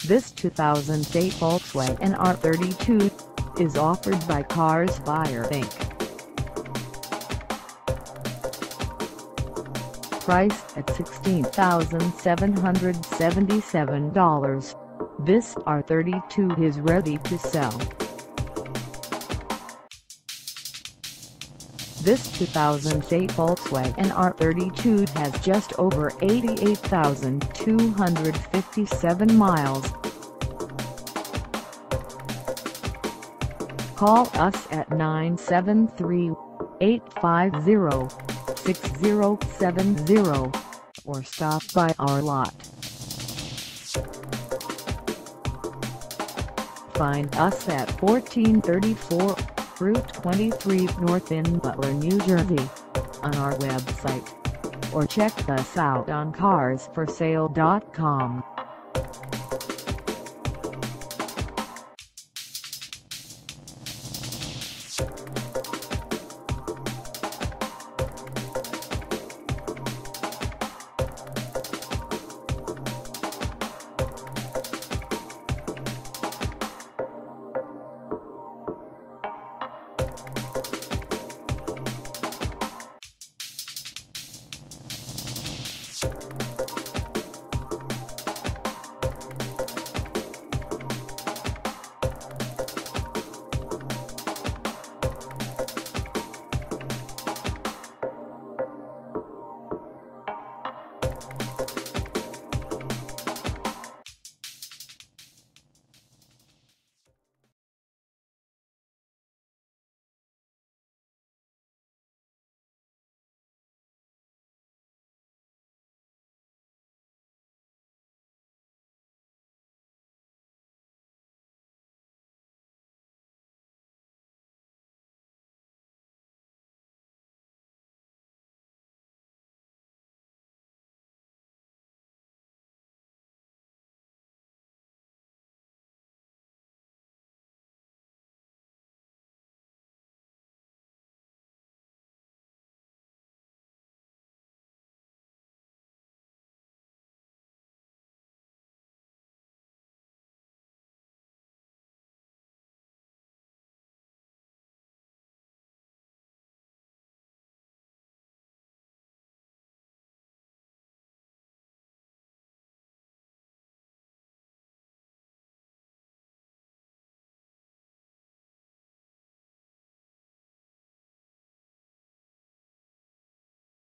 This 2008 Volkswagen R32 is offered by Cars Buyer Inc. Priced at $16,777, this R32 is ready to sell. This 2008 Volkswagen R32 has just over 88,257 miles. Call us at 973-850-6070 or stop by our lot. Find us at 1434 Route 23 North in Butler, New Jersey, on our website, or check us out on carsforsale.com.